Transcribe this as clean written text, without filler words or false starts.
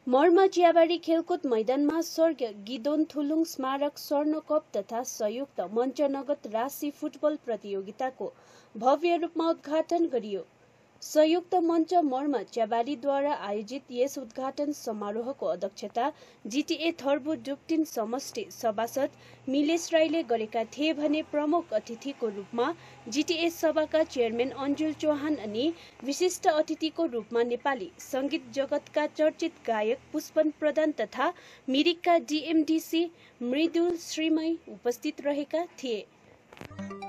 मर्मा चियाबारी खेलकुद मैदानमा स्वर्गीय गिदोन थुलुङ स्मारक स्वर्ण कप तथा संयुक्त मञ्च नगद राशि फुटबल प्रतियोगिताको भव्य रूपमा उद्घाटन गरियो। संयुक्त मञ्च मर्मा चियाबारीद्वारा आयोजित यस उद्घाटन समारोहको अध्यक्षता जिटिए थर्बु डुक्टिन समष्टि सभासद मिलेश राईले गरेका थिए भने प्रमुख अतिथिको रूपमा जिटिए सभाका चेयरम्यान अन्जुल चौहान अनि विशिष्ट अतिथिको रूपमा नेपाली संगीत जगतका चर्चित गायक पुष्पन प्रधान तथा मिरिकका डिएमडिसी मृदुल श्रीमय उपस्थित रहेका थिए।